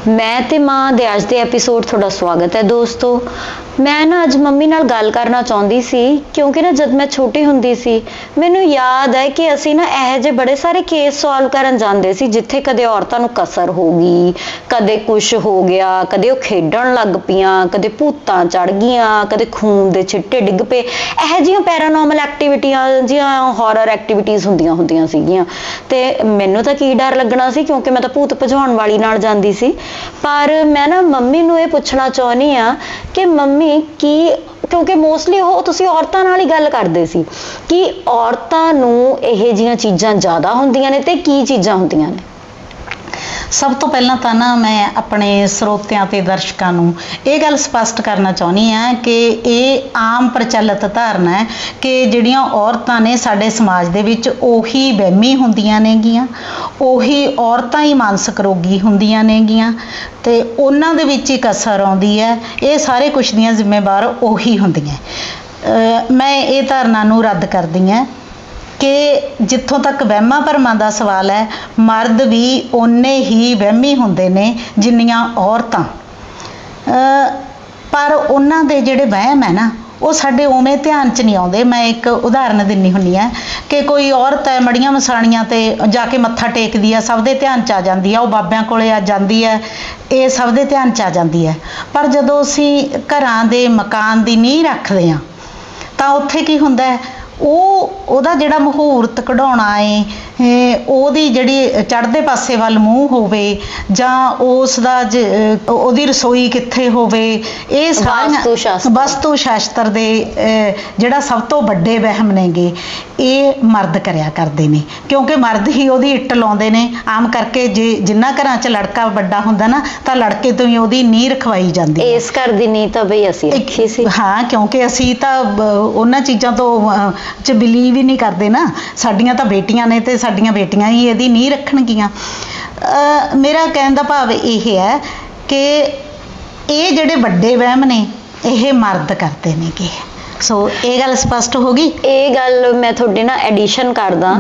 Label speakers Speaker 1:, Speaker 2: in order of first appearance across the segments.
Speaker 1: मैं ते मां दे अज दे एपीसोड थोड़ा स्वागत है दोस्तों। मैं ना अज मम्मी नाल गल करना चाहती सी क्योंकि ना जब मैं छोटी हुंदी सी मैनू याद है कि असी ना यह जे बड़े सारे केस सॉल्व करन जांदे सी जिथे कदे औरतां नू कसर हो गई, कदे कुछ हो गया, कदे वो खेडण लग पियां, कदे भूतां चढ़ गईयां, कदे खून दे छिट्टे डिग पे। यह जिहियां पैरानॉर्मल एक्टिविटियां जिहियां हॉरर एक्टिविटीज़ हुंदियां सीगियां ते मैनू तां की डर लगना सी क्योंकि मैं तां भूत भजाउण वाली नाल जांदी सी। पर मैं ना मम्मी नू ये पुछना चाहुंदी आ कि मम्मी की क्योंकि मोस्टली वो तुसी औरतां नाल ही गल करदे सी कि औरतां नू इहो जिहियां चीज़ां ज़्यादा हुंदियां ने ते की चीज़ां हुंदियां ने।
Speaker 2: सब तो पहला तो ना मैं अपने ਸਰੋਤਿਆਂ ਤੇ ਦਰਸ਼ਕਾਂ ਨੂੰ ਇਹ ਗੱਲ ਸਪਸ਼ਟ ਕਰਨਾ ਚਾਹੁੰਦੀ ਆ ਕਿ ਇਹ ਆਮ ਪ੍ਰਚਲਿਤ ਧਾਰਨਾ ਹੈ ਕਿ ਜਿਹੜੀਆਂ ਔਰਤਾਂ ਨੇ ਸਾਡੇ ਸਮਾਜ ਦੇ ਵਿੱਚ ਉਹੀ ਵਹਿਮੀ ਹੁੰਦੀਆਂ ਨੇਗੀਆਂ, ਉਹੀ ਔਰਤਾਂ ਹੀ ਮਾਨਸਿਕ ਰੋਗੀ ਹੁੰਦੀਆਂ ਨੇਗੀਆਂ ਤੇ ਉਹਨਾਂ ਦੇ ਵਿੱਚ ਹੀ ਕਸਰ ਆਉਂਦੀ ਹੈ। ਇਹ ਸਾਰੇ ਕੁਛ ਦੀਆਂ ਜ਼ਿੰਮੇਵਾਰ ਉਹੀ ਹੁੰਦੀਆਂ। ਮੈਂ ਇਹ ਧਾਰਨਾ ਨੂੰ ਰੱਦ ਕਰਦੀ ਹਾਂ कि जिथों तक वहमां भरमां दा सवाल है, मर्द भी उन्ने ही वहमी हुंदे ने जिन्नियां औरतां। पर उन्हां दे जिहड़े वहम है ना वो साडे उवें ध्यान च नहीं आउंदे। मैं एक उदाहरण दिन्नी हुंदी आ कि कोई औरत है मड़ियां मसाणियां ते जाके मत्था टेकदी है, सब दे ध्यान च आ जांदी है, वो बाबियां कोले आ जांदी है, ये सब दे ध्यान च आ जांदी है। पर जदों असीं घरां दे मकान दी नींह रखदे आ तां उत्थे की हुंदा है ਉਹਦਾ ਜਿਹੜਾ ਮੁਹੂਰਤ ਕਢਾਉਣਾ ਹੈ, ਉਹਦੀ ਜਿਹੜੀ ਚੜ੍ਹਦੇ ਪਾਸੇ ਵੱਲ ਮੂੰਹ ਹੋਵੇ ਜਾਂ ਉਸ ਦਾ ਉਹਦੀ ਰਸੋਈ ਕਿੱਥੇ ਹੋਵੇ, ਇਹ ਸਾਰੀਆਂ ਵਸਤੂ ਸ਼ਾਸਤਰ ਦੇ ਜਿਹੜਾ ਸਭ ਤੋਂ ਵੱਡੇ ਵਹਿਮ ਨੇਗੇ ਇਹ ਮਰਦ ਕਰਿਆ ਕਰਦੇ ਨੇ ਕਿਉਂਕਿ ਮਰਦ ਹੀ ਉਹਦੀ ਇੱਟ ਲਾਉਂਦੇ ਨੇ। ਆਮ ਕਰਕੇ ਜੇ ਜਿੰਨਾ ਘਰਾਂ 'ਚ ਲੜਕਾ ਵੱਡਾ ਹੁੰਦਾ ਨਾ ਤਾਂ ਲੜਕੇ ਤੋਂ ਹੀ ਉਹਦੀ ਨੀਂਹ ਰਖਵਾਈ ਜਾਂਦੀ ਹੈ।
Speaker 1: ਇਸ ਘਰ ਦੀ ਨੀਂਹ ਤਾਂ ਬਈ ਅਸੀਂ ਰੱਖੀ ਸੀ।
Speaker 2: ਹਾਂ, ਕਿਉਂਕਿ ਅਸੀਂ ਤਾਂ ਉਹਨਾਂ ਚੀਜ਼ਾਂ ਤੋਂ ਚ ਬਿਲੀਵ ਹੀ ਨਹੀਂ ਕਰਦੇ ਨਾ। ਸਾਡੀਆਂ ਤਾਂ ਬੇਟੀਆਂ ਨੇ ਤੇ ਸਾਡੀਆਂ ਬੇਟੀਆਂ ਹੀ ਇਹਦੀ ਨੀਂਹ ਰੱਖਣਗੀਆਂ। ਮੇਰਾ ਕਹਿਣ ਦਾ ਭਾਵ ਇਹ ਹੈ ਕਿ ਇਹ ਜਿਹੜੇ ਵੱਡੇ ਵਹਿਮ ਨੇ ਇਹ ਮਰਦ ਕਰਦੇ ਨੇ ਕਿ ਸੋ ਇਹ ਗੱਲ ਸਪਸ਼ਟ ਹੋ ਗਈ।
Speaker 1: ਇਹ ਗੱਲ ਮੈਂ ਤੁਹਾਡੇ ਨਾਲ ਐਡੀਸ਼ਨ ਕਰਦਾ।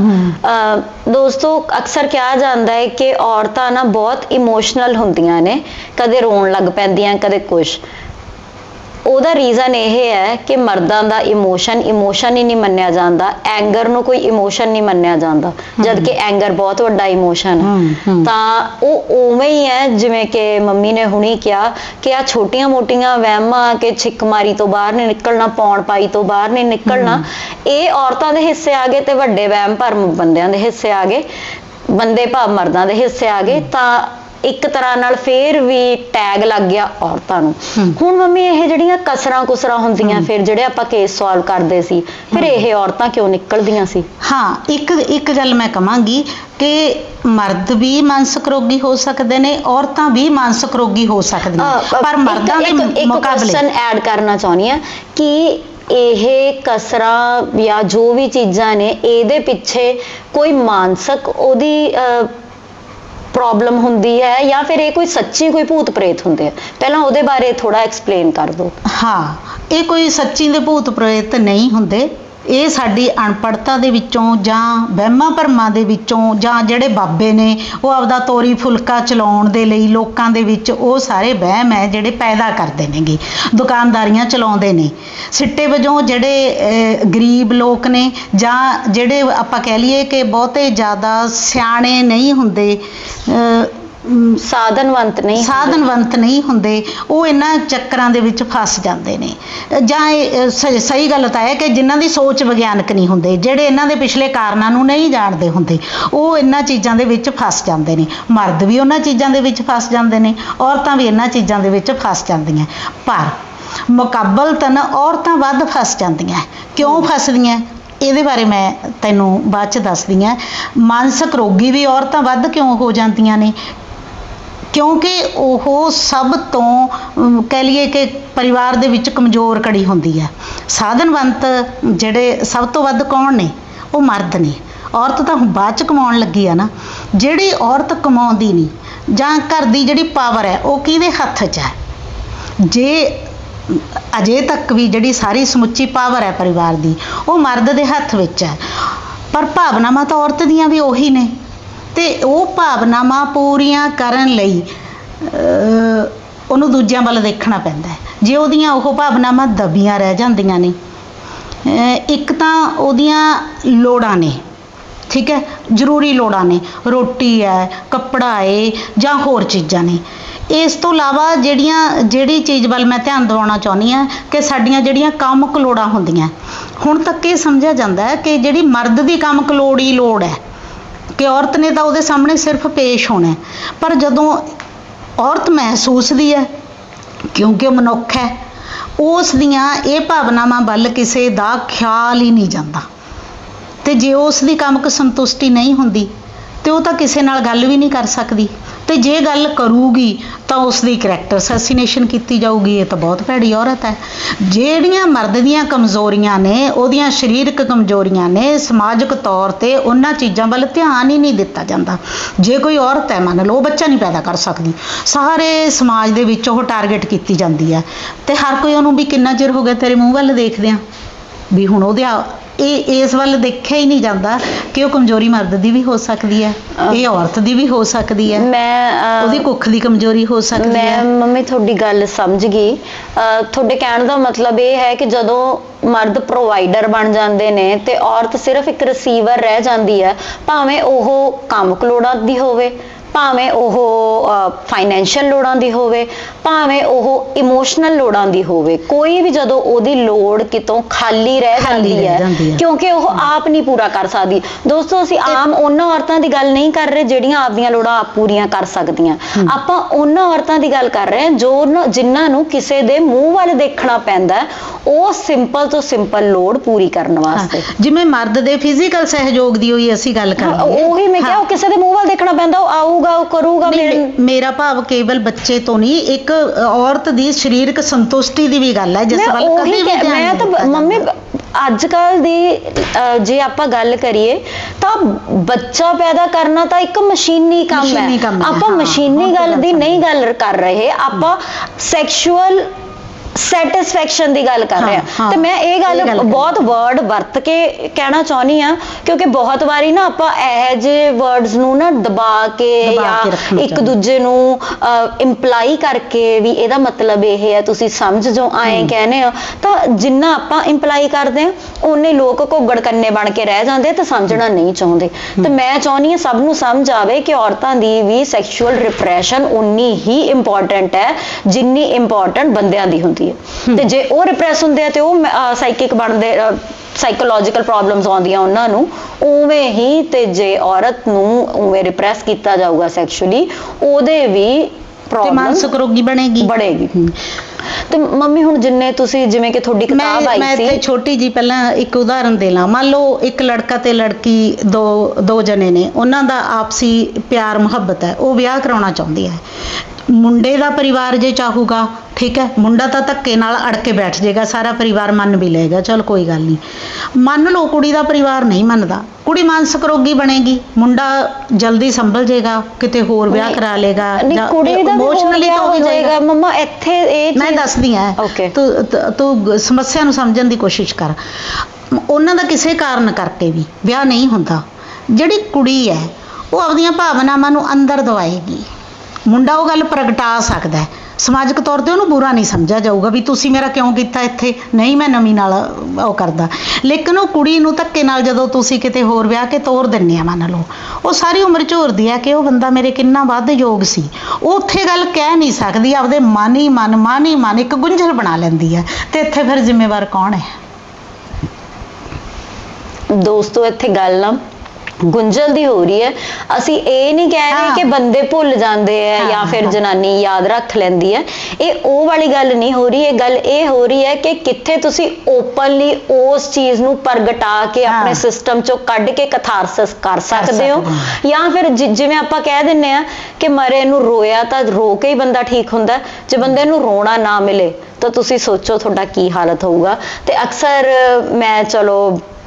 Speaker 1: ਦੋਸਤੋ ਅਕਸਰ ਕਿਹਾ ਜਾਂਦਾ ਹੈ ਕਿ ਔਰਤਾਂ ਨਾ ਬਹੁਤ ਇਮੋਸ਼ਨਲ ਹੁੰਦੀਆਂ ਨੇ, ਕਦੇ ਰੋਣ ਲੱਗ ਪੈਂਦੀਆਂ ਕਦੇ ਕੁਛ। ਉਹਦਾ ਰੀਜ਼ਨ ਇਹ ਹੈ ਕਿ ਮਰਦਾਂ ਦਾ ਇਮੋਸ਼ਨ ਹੀ ਨਹੀਂ ਮੰਨਿਆ ਜਾਂਦਾ, ਐਂਗਰ ਨੂੰ ਕੋਈ ਇਮੋਸ਼ਨ ਨਹੀਂ ਮੰਨਿਆ ਜਾਂਦਾ ਜਦ ਕਿ ਐਂਗਰ ਬਹੁਤ ਵੱਡਾ ਇਮੋਸ਼ਨ ਹੈ। ਤਾਂ ਉਹ ਉਵੇਂ ਹੀ ਹੈ ਜਿਵੇਂ ਕਿ ਮੰਮੀ ਨੇ ਹੁਣੀ ਕਿਹਾ ਕਿ ਆ ਛੋਟੀਆਂ ਮੋਟੀਆਂ ਵਹਿਮਾਂ ਕਿ ਛਿੱਕ ਮਾਰੀ ਤੋਂ ਬਾਹਰ ਨਹੀਂ ਨਿਕਲਣਾ, ਪੌਣ ਪਾਈ ਤੋਂ ਬਾਹਰ ਨਹੀਂ ਨਿਕਲਣਾ, ਇਹ ਔਰਤਾਂ ਦੇ ਹਿੱਸੇ ਆ ਗਏ ਤੇ ਵੱਡੇ ਵਹਿਮ ਭਰਮ ਬੰਦਿਆਂ ਦੇ ਹਿੱਸੇ ਆ ਗਏ, ਬੰਦੇ ਭਾਵ ਮਰਦਾਂ ਦੇ ਹਿੱਸੇ ਆ ਗਏ। ਤਾਂ ਇੱਕ ਤਰ੍ਹਾਂ ਨਾਲ ਫੇਰ ਵੀ ਟੈਗ ਲੱਗ ਗਿਆ ਔਰਤਾਂ ਨੂੰ। ਹੁਣ ਮੰਮੀ ਇਹ ਜਿਹੜੀਆਂ ਕਸਰਾਂ ਕੁਸਰਾਂ ਹੁੰਦੀਆਂ ਫਿਰ ਜਿਹੜੇ ਆਪਾਂ ਕੇਸ ਸੋਲਵ ਕਰਦੇ ਸੀ ਫਿਰ ਇਹ ਔਰਤਾਂ ਕਿਉਂ ਨਿਕਲਦੀਆਂ ਸੀ?
Speaker 2: ਹਾਂ, ਇੱਕ ਗੱਲ ਮੈਂ ਕਹਾਂਗੀ ਕਿ ਮਰਦ ਵੀ ਮਾਨਸਿਕ ਰੋਗੀ ਹੋ ਸਕਦੇ ਨੇ, ਔਰਤਾਂ ਵੀ ਮਾਨਸਿਕ ਰੋਗੀ ਹੋ ਸਕਦੀਆਂ, ਪਰ ਮਰਦਾਂ ਦੇ ਮੁਕਾਬਲੇ
Speaker 1: ਕੁਐਸਚਨ ਐਡ ਕਰਨਾ ਚਾਹੁੰਦੀ ਹਾਂ ਕਿ ਇਹ ਕਸਰਾਂ ਜਾਂ ਜੋ ਵੀ ਚੀਜ਼ਾਂ ਨੇ ਇਹਦੇ ਪਿੱਛੇ ਕੋਈ ਮਾਨਸਿਕ ਉਹਦੀ ਪ੍ਰੋਬਲਮ ਹੁੰਦੀ ਹੈ ਜਾਂ ਫਿਰ ਇਹ ਕੋਈ ਸੱਚੀ ਕੋਈ ਭੂਤ ਪ੍ਰੇਤ ਹੁੰਦੇ ਆ? ਪਹਿਲਾਂ ਉਹਦੇ ਬਾਰੇ ਥੋੜਾ ਐਕਸਪਲੇਨ ਕਰ ਦਿਓ।
Speaker 2: ਹਾਂ, ਇਹ ਕੋਈ ਸੱਚੀ ਦੇ ਭੂਤ ਪ੍ਰੇਤ ਨਹੀਂ ਹੁੰਦੇ। ਇਹ ਸਾਡੀ ਅਣਪੜ੍ਹਤਾ ਦੇ ਵਿੱਚੋਂ ਜਾਂ ਵਹਿਮਾਂ ਭਰਮਾਂ ਦੇ ਵਿੱਚੋਂ ਜਾਂ ਜਿਹੜੇ ਬਾਬੇ ਨੇ ਉਹ ਆਪਦਾ ਤੋਰੀ ਫੁਲਕਾ ਚਲਾਉਣ ਦੇ ਲਈ ਲੋਕਾਂ ਦੇ ਵਿੱਚ ਉਹ ਸਾਰੇ ਵਹਿਮ ਹੈ ਜਿਹੜੇ ਪੈਦਾ ਕਰਦੇ ਨੇਗੇ, ਦੁਕਾਨਦਾਰੀਆਂ ਚਲਾਉਂਦੇ ਨੇ। ਸਿੱਟੇ ਵਜੋਂ ਜਿਹੜੇ ਗਰੀਬ ਲੋਕ ਨੇ ਜਾਂ ਜਿਹੜੇ ਆਪਾਂ ਕਹਿ ਲਈਏ ਕਿ ਬਹੁਤੇ ਜ਼ਿਆਦਾ ਸਿਆਣੇ ਨਹੀਂ ਹੁੰਦੇ, ਸਾਧਨਵੰਤ ਨਹੀਂ ਹੁੰਦੇ, ਉਹ ਇਹਨਾਂ ਚੱਕਰਾਂ ਦੇ ਵਿੱਚ ਫਸ ਜਾਂਦੇ ਨੇ। ਜਾਂ ਇਹ ਸਹੀ ਗੱਲ ਤਾਂ ਹੈ ਕਿ ਜਿਨ੍ਹਾਂ ਦੀ ਸੋਚ ਵਿਗਿਆਨਕ ਨਹੀਂ ਹੁੰਦੇ, ਜਿਹੜੇ ਇਹਨਾਂ ਦੇ ਪਿਛਲੇ ਕਾਰਨਾਂ ਨੂੰ ਨਹੀਂ ਜਾਣਦੇ ਹੁੰਦੇ, ਉਹ ਇਹਨਾਂ ਚੀਜ਼ਾਂ ਦੇ ਵਿੱਚ ਫਸ ਜਾਂਦੇ ਨੇ। ਮਰਦ ਵੀ ਉਹਨਾਂ ਚੀਜ਼ਾਂ ਦੇ ਵਿੱਚ ਫਸ ਜਾਂਦੇ ਨੇ, ਔਰਤਾਂ ਵੀ ਇਹਨਾਂ ਚੀਜ਼ਾਂ ਦੇ ਵਿੱਚ ਫਸ ਜਾਂਦੀਆਂ, ਪਰ ਮੁਕਾਬਲਤਨ ਔਰਤਾਂ ਵੱਧ ਫਸ ਜਾਂਦੀਆਂ। ਕਿਉਂ ਫਸਦੀਆਂ ਇਹਦੇ ਬਾਰੇ ਮੈਂ ਤੈਨੂੰ ਬਾਅਦ 'ਚ ਦੱਸਦੀ ਹਾਂ। ਮਾਨਸਿਕ ਰੋਗੀ ਵੀ ਔਰਤਾਂ ਵੱਧ ਕਿਉਂ ਹੋ ਜਾਂਦੀਆਂ ਨੇ? ਕਿਉਂਕਿ ਉਹ ਸਭ ਤੋਂ ਕਹਿ ਲਈਏ ਕਿ ਪਰਿਵਾਰ ਦੇ ਵਿੱਚ ਕਮਜ਼ੋਰ ਕੜੀ ਹੁੰਦੀ ਹੈ। ਸਾਧਨਵੰਤ ਜਿਹੜੇ ਸਭ ਤੋਂ ਵੱਧ ਕੌਣ ਨੇ? ਉਹ ਮਰਦ ਨੇ। ਔਰਤ ਤਾਂ ਬਾਅਦ 'ਚ ਕਮਾਉਣ ਲੱਗੀ ਆ ਨਾ। ਜਿਹੜੀ ਔਰਤ ਕਮਾਉਂਦੀ ਨਹੀਂ ਜਾਂ ਘਰ ਦੀ ਜਿਹੜੀ ਪਾਵਰ ਹੈ ਉਹ ਕਿਹਦੇ ਹੱਥ 'ਚ ਹੈ? ਜੇ ਅਜੇ ਤੱਕ ਵੀ ਜਿਹੜੀ ਸਾਰੀ ਸਮੁੱਚੀ ਪਾਵਰ ਹੈ ਪਰਿਵਾਰ ਦੀ ਉਹ ਮਰਦ ਦੇ ਹੱਥ ਵਿੱਚ ਹੈ, ਪਰ ਭਾਵਨਾਵਾਂ ਤਾਂ ਔਰਤ ਦੀਆਂ ਵੀ ਉਹੀ ਨੇ। ਤੇ ਉਹ ਭਾਵਨਾਵਾਂ ਪੂਰੀਆਂ ਕਰਨ ਲਈ ਉਹਨੂੰ ਦੂਜਿਆਂ ਵੱਲ ਦੇਖਣਾ ਪੈਂਦਾ ਹੈ। ਜੇ ਉਹਦੀਆਂ ਉਹ ਭਾਵਨਾਵਾਂ ਦਬੀਆਂ ਰਹਿ ਜਾਂਦੀਆਂ ਨੇ, ਇੱਕ ਤਾਂ ਉਹਦੀਆਂ ਲੋੜਾਂ ਨੇ, ਠੀਕ ਹੈ, ਜ਼ਰੂਰੀ ਲੋੜਾਂ ਨੇ, ਰੋਟੀ ਹੈ, ਕੱਪੜਾ ਹੈ ਜਾਂ ਹੋਰ ਚੀਜ਼ਾਂ ਨੇ। ਇਸ ਤੋਂ ਇਲਾਵਾ ਜਿਹੜੀ ਚੀਜ਼ ਵੱਲ ਮੈਂ ਧਿਆਨ ਦਿਵਾਉਣਾ ਚਾਹੁੰਦੀ ਹਾਂ ਕਿ ਸਾਡੀਆਂ ਜਿਹੜੀਆਂ ਕਾਮਕ ਲੋੜਾਂ ਹੁੰਦੀਆਂ, ਹੁਣ ਤੱਕ ਇਹ ਸਮਝਿਆ ਜਾਂਦਾ ਹੈ ਕਿ ਜਿਹੜੀ ਮਰਦ ਦੀ ਕਾਮਕ ਲੋੜ ਹੀ ਲੋੜ ਹੈ, ਕਿ ਔਰਤ ਨੇ ਤਾਂ ਉਹਦੇ ਸਾਹਮਣੇ ਸਿਰਫ ਪੇਸ਼ ਹੋਣਾ। ਪਰ ਜਦੋਂ ਔਰਤ ਮਹਿਸੂਸਦੀ ਹੈ, ਕਿਉਂਕਿ ਉਹ ਮਨੁੱਖ ਹੈ, ਉਸ ਦੀਆਂ ਇਹ ਭਾਵਨਾਵਾਂ ਵੱਲ ਕਿਸੇ ਦਾ ਖਿਆਲ ਹੀ ਨਹੀਂ ਜਾਂਦਾ। ਤੇ ਜੇ ਉਸ ਦੀ ਕਾਮਕ ਸੰਤੁਸ਼ਟੀ ਨਹੀਂ ਹੁੰਦੀ ਤੇ ਉਹ ਤਾਂ ਕਿਸੇ ਨਾਲ ਗੱਲ ਵੀ ਨਹੀਂ ਕਰ ਸਕਦੀ, ਤੇ ਜੇ ਗੱਲ ਕਰੂਗੀ ਤਾਂ ਉਸ ਦੀ ਕਰੈਕਟਰ ਅਸੈਸੀਨੇਸ਼ਨ ਕੀਤੀ ਜਾਊਗੀ। ਇਹ ਤਾਂ ਬਹੁਤ ਭੈੜੀ ਔਰਤ ਹੈ। ਜਿਹੜੀਆਂ ਮਰਦ ਦੀਆਂ ਕਮਜ਼ੋਰੀਆਂ ਨੇ, ਉਹਦੀਆਂ ਸਰੀਰਕ ਕਮਜ਼ੋਰੀਆਂ ਨੇ, ਸਮਾਜਿਕ ਤੌਰ ਤੇ ਉਹਨਾਂ ਚੀਜ਼ਾਂ ਵੱਲ ਧਿਆਨ ਹੀ ਨਹੀਂ ਦਿੱਤਾ ਜਾਂਦਾ। ਜੇ ਕੋਈ ਔਰਤ ਹੈ, ਮੰਨ ਲਓ ਬੱਚਾ ਨਹੀਂ ਪੈਦਾ ਕਰ ਸਕਦੀ, ਸਾਰੇ ਸਮਾਜ ਦੇ ਵਿੱਚ ਉਹ ਟਾਰਗੇਟ ਕੀਤੀ ਜਾਂਦੀ ਹੈ, ਤੇ ਹਰ ਕੋਈ ਉਹਨੂੰ ਵੀ ਕਿੰਨਾ ਚਿਰ ਹੋ ਗਿਆ ਤੇਰੇ ਮੂੰਹ ਵੱਲ ਦੇਖਦੇ ਆ, ਵੀ ਹੁਣ ਉਹਦੇ ਇਸ ਵੱਲ ਦੇਖਿਆ ਹੀ ਨਹੀਂ ਜਾਂਦਾ ਕਿ ਉਹ ਕਮਜ਼ੋਰੀ ਮਰਦ ਦੀ ਵੀ ਹੋ ਸਕਦੀ ਹੈ, ਇਹ ਔਰਤ ਦੀ ਵੀ ਹੋ ਸਕਦੀ ਹੈ, ਉਹਦੀ ਕੁੱਖ ਦੀ ਕਮਜ਼ੋਰੀ ਹੋ ਸਕਦੀ ਹੈ।
Speaker 1: ਮੈਂ ਮੰਮੀ ਤੁਹਾਡੀ ਗੱਲ ਸਮਝ ਗਈ। ਤੁਹਾਡੇ ਕਹਿਣ ਦਾ ਮਤਲਬ ਇਹ ਹੈ ਕਿ ਜਦੋਂ ਮਰਦ ਪ੍ਰੋਵਾਈਡਰ ਬਣ ਜਾਂਦੇ ਨੇ ਤੇ ਔਰਤ ਸਿਰਫ ਇੱਕ ਰਿਸੀਵਰ ਰਹਿ ਜਾਂਦੀ ਹੈ, ਭਾਵੇਂ ਉਹ ਕਾਮਕ ਲੋੜਾਂ ਦੀ ਹੋਵੇ, ਭਾਵੇਂ ਉਹ ਫਾਈਨੈਂਸ਼ੀਅਲ ਲੋੜਾਂ ਦੀ ਹੋਵੇ, ਭਾਵੇਂ ਉਹ ਇਮੋਸ਼ਨਲ ਲੋੜਾਂ ਦੀ ਹੋਵੇ। ਕੋਈ ਵੀ ਜਦੋਂ ਉਹਦੀ ਲੋੜ ਕਿਤੋਂ ਖਾਲੀ ਰਹਿ ਜਾਂਦੀ ਹੈ ਕਿਉਂਕਿ ਉਹ ਆਪ ਨਹੀਂ ਪੂਰਾ ਕਰ ਸਕਦੀ। ਦੋਸਤੋ, ਅਸੀਂ ਆਮ ਉਹਨਾਂ ਔਰਤਾਂ ਦੀ ਗੱਲ ਨਹੀਂ ਕਰ ਰਹੇ ਜਿਹੜੀਆਂ ਆਪਦੀਆਂ ਲੋੜਾਂ ਆਪ ਪੂਰੀਆਂ ਕਰ ਸਕਦੀਆਂ। ਆਪਾਂ ਉਹਨਾਂ ਔਰਤਾਂ ਦੀ ਗੱਲ ਕਰ ਰਹੇ ਹਾਂ ਜਿਨ੍ਹਾਂ ਨੂੰ ਕਿਸੇ ਦੇ ਮੂੰਹ ਵੱਲ ਦੇਖਣਾ ਪੈਂਦਾ ਉਹ ਸਿੰਪਲ ਤੋਂ ਸਿੰਪਲ ਲੋੜ ਪੂਰੀ ਕਰਨ ਵਾਸਤੇ।
Speaker 2: ਜਿਵੇਂ ਮਰਦ ਦੇ ਫਿਜ਼ੀਕਲ ਸਹਿਯੋਗ ਦੀ ਹੋਈ ਅਸੀਂ ਗੱਲ ਕਰਦੇ,
Speaker 1: ਉਹੀ ਮੈਂ ਕਿਹਾ, ਉਹ ਕਿਸੇ ਦੇ ਮੂੰਹ ਵੱਲ ਦੇਖਣਾ ਪੈਂਦਾ, ਉਹ ਆਊਗਾ, ਉਹ ਕਰੂਗਾ।
Speaker 2: ਮੇਰਾ ਭਾਵ ਕੇਵਲ ਬੱਚੇ ਤੋਂ ਨਹੀਂ, ਇੱਕ ਔਰਤ ਦੀ ਸਰੀਰਕ ਸੰਤੁਸ਼ਟੀ ਦੀ ਵੀ ਗੱਲ ਹੈ, ਜਿਸ ਵੱਲ ਕਦੇ ਵੀ
Speaker 1: ਮੈਂ ਤਾਂ ਮੰਮੀ ਅੱਜ ਕੱਲ ਦੀ ਜੇ ਆਪਾਂ ਗੱਲ ਕਰੀਏ ਤਾਂ ਬੱਚਾ ਪੈਦਾ ਕਰਨਾ ਤਾਂ ਇੱਕ ਮਸ਼ੀਨੀ ਕੰਮ ਹੈ। ਆਪਾਂ ਮਸ਼ੀਨੀ ਗੱਲ ਦੀ ਨਹੀਂ ਗੱਲ ਕਰ ਰਹੇ, ਆਪਾਂ ਸੈਕਸ਼ੂਅਲ ਸੈਟਿਸਫੈਕਸ਼ਨ ਦੀ ਗੱਲ ਕਰ ਰਹੇ ਹਾਂ। ਤੇ ਮੈਂ ਇਹ ਗੱਲ ਬਹੁਤ ਵਰਡ ਵਰਤ ਕੇ ਕਹਿਣਾ ਚਾਹੁੰਦੀ ਆ, ਕਿਉਂਕਿ ਬਹੁਤ ਵਾਰੀ ਨਾ ਆਪਾਂ ਇਹੋ ਜਿਹੇ ਵਰਡਸ ਨੂੰ ਨਾ ਦਬਾ ਕੇ ਜਾਂ ਇੱਕ ਦੂਜੇ ਨੂੰ ਇੰਪਲਾਈ ਕਰਕੇ ਵੀ ਇਹਦਾ ਮਤਲਬ ਇਹ ਹੈ ਤੁਸੀਂ ਸਮਝ ਜੋ ਆਏ ਕਹਿੰਦੇ ਹੋ, ਤਾਂ ਜਿੰਨਾ ਆਪਾਂ ਇੰਪਲਾਈ ਕਰਦੇ ਹਾਂ ਉਹਨੇ ਲੋਕ ਘੁੱਗੜ ਕੰਨੇ ਬਣ ਕੇ ਰਹਿ ਜਾਂਦੇ ਤੇ ਸਮਝਣਾ ਨਹੀਂ ਚਾਹੁੰਦੇ। ਤੇ ਮੈਂ ਚਾਹੁੰਦੀ ਹਾਂ ਸਭ ਨੂੰ ਸਮਝ ਆਵੇ ਕਿ ਔਰਤਾਂ ਦੀ ਵੀ ਸੈਕਸ਼ੂਅਲ ਰਿਪਰੈਸ਼ਨ ਉਨੀ ਹੀ ਇੰਪੋਰਟੈਂਟ ਹੈ ਜਿੰਨੀ ਇੰਪੋਰਟੈਂਟ ਬੰਦਿਆਂ ਦੀ ਹੁੰਦੀ। ਤੇ ਜੇ ਉਹ ਰਿਪਰੈਸ ਹੁੰਦੇ ਆ ਤੇ ਉਹ ਸਾਈਕਿਕ ਬਣਦੇ, ਸਾਈਕੋਲੋਜੀਕਲ ਪ੍ਰੋਬਲਮਸ ਆਉਂਦੀਆਂ ਉਹਨਾਂ ਨੂੰ, ਉਵੇਂ ਹੀ ਤੇ ਜੇ ਔਰਤ ਨੂੰ ਉਵੇਂ ਰਿਪਰੈਸ ਕੀਤਾ ਜਾਊਗਾ ਸੈਕਸ਼ੂਅਲੀ, ਉਹਦੇ ਵੀ ਪ੍ਰੋਬਲਮ
Speaker 2: ਮਾਨਸਿਕ ਰੋਗੀ ਬਣੇਗੀ।
Speaker 1: ਤੇ ਮੰਮੀ ਹੁਣ ਜਿਵੇਂ ਕਿ ਤੁਹਾਡੀ ਕਿਤਾਬ ਆਈ ਸੀ,
Speaker 2: ਮੈਂ ਤੇ ਛੋਟੀ ਜੀ ਪਹਿਲਾਂ ਇੱਕ ਉਦਾਹਰਨ ਦੇ ਲਾਂ। ਮੰਨ ਲਓ ਇੱਕ ਲੜਕਾ ਤੇ ਲੜਕੀ ਦੋ ਜਣੇ ਨੇ, ਉਹਨਾਂ ਦਾ ਆਪਸੀ ਪਿਆਰ ਮੁਹੱਬਤ ਹੈ, ਉਹ ਵਿਆਹ ਕਰਾਉਣਾ ਚਾਹੁੰਦੀ ਹੈ। ਮੁੰਡੇ ਦਾ ਪਰਿਵਾਰ ਜੇ ਚਾਹੂਗਾ, ਠੀਕ ਹੈ, ਮੁੰਡਾ ਤਾਂ ਧੱਕੇ ਨਾਲ ਅੜ ਕੇ ਬੈਠ ਜਾਏਗਾ, ਸਾਰਾ ਪਰਿਵਾਰ ਮੰਨ ਵੀ ਲਏਗਾ, ਚਲ ਕੋਈ ਗੱਲ ਨਹੀਂ। ਮੰਨ ਲਓ ਕੁੜੀ ਦਾ ਪਰਿਵਾਰ ਨਹੀਂ ਮੰਨਦਾ, ਕੁੜੀ ਮਾਨਸਿਕ ਰੋਗੀ ਬਣੇਗੀ, ਮੁੰਡਾ ਜਲਦੀ ਸੰਭਲ ਜਾਏਗਾ, ਕਿਤੇ ਹੋਰ ਵਿਆਹ ਕਰਾ ਲੇਗਾ,
Speaker 1: ਕੁੜੀ ਦਾ ਇਮੋਸ਼ਨਲੀ ਹੋ ਜਾਏਗਾ। ਮੰਮਾ ਇੱਥੇ ਇਹ
Speaker 2: ਮੈਂ ਦੱਸਦੀ ਆ, ਤੂੰ ਸਮੱਸਿਆ ਨੂੰ ਸਮਝਣ ਦੀ ਕੋਸ਼ਿਸ਼ ਕਰ। ਉਹਨਾਂ ਦਾ ਕਿਸੇ ਕਾਰਨ ਕਰਕੇ ਵੀ ਵਿਆਹ ਨਹੀਂ ਹੁੰਦਾ। ਜਿਹੜੀ ਕੁੜੀ ਹੈ ਉਹ ਆਪਣੀਆਂ ਭਾਵਨਾਵਾਂ ਨੂੰ ਅੰਦਰ ਦਵਾਏਗੀ, ਮੁੰਡਾ ਉਹ ਗੱਲ ਪ੍ਰਗਟਾ ਸਕਦਾ ਹੈ, ਸਮਾਜਿਕ ਤੌਰ ਤੇ ਉਹਨੂੰ ਬੁਰਾ ਨਹੀਂ ਸਮਝਿਆ ਜਾਊਗਾ ਵੀ ਤੁਸੀਂ ਮੇਰਾ ਕਿਉਂ ਕੀਤਾ ਇੱਥੇ, ਨਹੀਂ ਮੈਂ ਨਵੀਂ ਨਾਲ ਉਹ ਕਰਦਾ। ਲੇਕਿਨ ਉਹ ਕੁੜੀ ਨੂੰ ਧੱਕੇ ਨਾਲ ਜਦੋਂ ਤੁਸੀਂ ਕਿਤੇ ਹੋਰ ਵਿਆਹ ਕੇ ਤੋਰ ਦਿੰਦੇ ਆ, ਮੰਨ ਲਓ ਉਹ ਸਾਰੀ ਉਮਰ ਝੂਰਦੀ ਆ ਕਿ ਉਹ ਬੰਦਾ ਮੇਰੇ ਕਿੰਨਾ ਵੱਧ ਯੋਗ ਸੀ। ਉਹ ਉੱਥੇ ਗੱਲ ਕਹਿ ਨਹੀਂ ਸਕਦੀ, ਆਪਦੇ ਮਨ ਹੀ ਮਨ ਇੱਕ ਗੁੰਝਲ ਬਣਾ ਲੈਂਦੀ ਹੈ। ਤੇ ਇੱਥੇ ਫਿਰ ਜ਼ਿੰਮੇਵਾਰ ਕੌਣ ਹੈ?
Speaker 1: ਦੋਸਤੋ, ਇੱਥੇ ਗੱਲ ਨਾ ਗੁੰਝਲ ਦੀ ਹੋ ਰਹੀ ਹੈ। ਅਸੀਂ ਇਹ ਨਹੀਂ ਕਹਿ ਰਹੇ ਕਿ ਬੰਦੇ ਭੁੱਲ ਜਾਂਦੇ ਆ ਜਾਂ ਫਿਰ ਜਨਾਨੀ ਯਾਦ ਰੱਖ ਲੈਂਦੀ ਹੈ, ਇਹ ਉਹ ਵਾਲੀ ਗੱਲ ਨਹੀਂ ਹੋ ਰਹੀ। ਇਹ ਗੱਲ ਇਹ ਹੋ ਰਹੀ ਹੈ ਕਿ ਕਿੱਥੇ ਤੁਸੀਂ ਓਪਨਲੀ ਉਸ ਚੀਜ਼ ਨੂੰ ਪ੍ਰਗਟਾ ਕੇ ਆਪਣੇ ਸਿਸਟਮ ਚੋਂ ਕੱਢ ਕੇ ਕਥਾਰਸਿਸ ਕਰ ਸਕਦੇ ਹੋ, ਜਾਂ ਫਿਰ ਜਿਵੇਂ ਆਪਾਂ ਕਹਿ ਦਿੰਦੇ ਆ ਕਿ ਮਰੇ ਨੂੰ ਰੋਇਆ ਤਾਂ ਰੋ ਕੇ ਹੀ ਬੰਦਾ ਠੀਕ ਹੁੰਦਾ। ਜੇ ਬੰਦੇ ਨੂੰ ਰੋਣਾ ਨਾ ਮਿਲੇ ਤਾਂ ਤੁਸੀਂ ਸੋਚੋ ਤੁਹਾਡਾ ਕੀ ਹਾਲਤ ਹੋਊਗਾ। ਤੇ ਅਕਸਰ ਮੈਂ ਚਲੋ